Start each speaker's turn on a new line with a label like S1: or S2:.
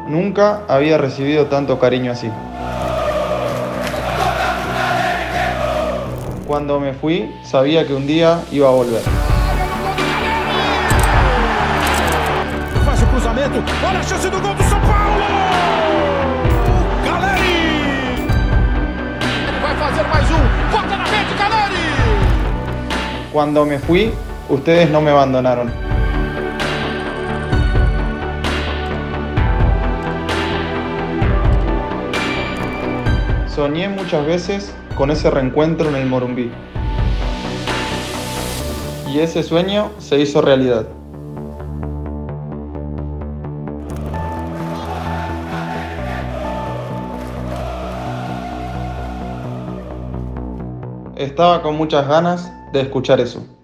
S1: Nunca había recibido tanto cariño así. Cuando me fui, sabía que un día iba a volver.
S2: Faz o cruzamento, olha a chance do gol do São Paulo! Caleri! Ele vai fazer mais um, bota na rede, Caleri!
S1: Cuando me fui, ustedes no me abandonaron. Soñé muchas veces con ese reencuentro en el Morumbí. Y ese sueño se hizo realidad. Estaba con muchas ganas de escuchar eso.